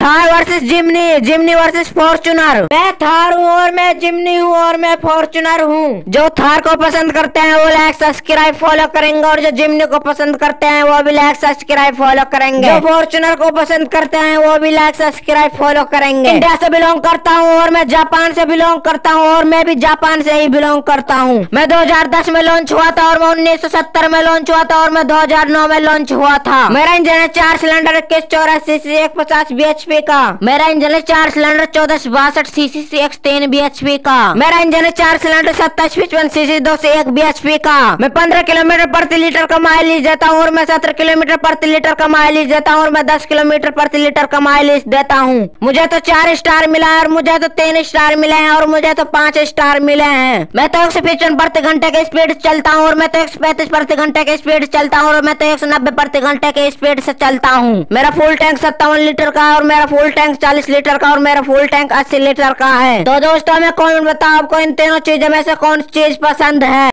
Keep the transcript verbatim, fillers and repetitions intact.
Thar versus Jimny, Jimny versus Fortuner. मैं थार हूँ और मैं जिमनी हूँ और मैं फॉर्च्यूनर हूँ। जो थार को पसंद करते हैं वो लाइक सब्सक्राइब फॉलो करेंगे और जो जिमनी को पसंद करते हैं वो भी लाइक सब्सक्राइब फॉलो करेंगे। जो फॉर्च्यूनर को पसंद करते हैं वो भी लाइक सब्सक्राइब फॉलो करेंगे। इंडिया से बिलोंग करता हूँ और मैं जापान से बिलोंग करता हूँ और मैं भी जापान से ही बिलोंग करता हूँ। मैं दो हज़ार दस में लॉन्च हुआ था और मैं उन्नीस सौ सत्तर में लॉन्च हुआ था और मैं दो हज़ार नौ में लॉन्च हुआ था। मेरा इंजन है चार सिलेंडर इक्कीस चौरासी सी एक पचास बी एच पी का। मेरा इंजन है चार सिलेंडर चौदह बासठ सी सी सी एक्स तीन बी एच पी का। मेरा इंजन है चार सिलेंडर सत्ताईस पचपन सी सी दो से एक बी एच पी का। मैं पंद्रह किलोमीटर प्रति लीटर का माइलेज देता हूँ और मैं सत्रह किलोमीटर प्रति लीटर का माइलेज देता हूँ और मैं दस किलोमीटर प्रति लीटर का माइलेज देता हूँ। मुझे तो चार स्टार मिला है और मुझे तो तीन स्टार मिले हैं और मुझे तो पाँच स्टार मिले हैं। मैं तो एक सौ पचपन प्रति घंटे की स्पीड चलता हूँ और मैं तो एक सौ पैंतीस प्रति घंटे की स्पीड चलता हूँ और मैं तो एक सौ नब्बे प्रति घंटे की स्पीड से चलता हूँ। मेरा फुल टैंक सत्तावन लीटर का है और मेरा फुल टैंक चालीस लीटर का और मेरा फुल टैंक अस्सी लीटर का है। तो दोस्तों मैं कौन बताओ आपको इन तीनों चीजों में से कौन चीज पसंद है।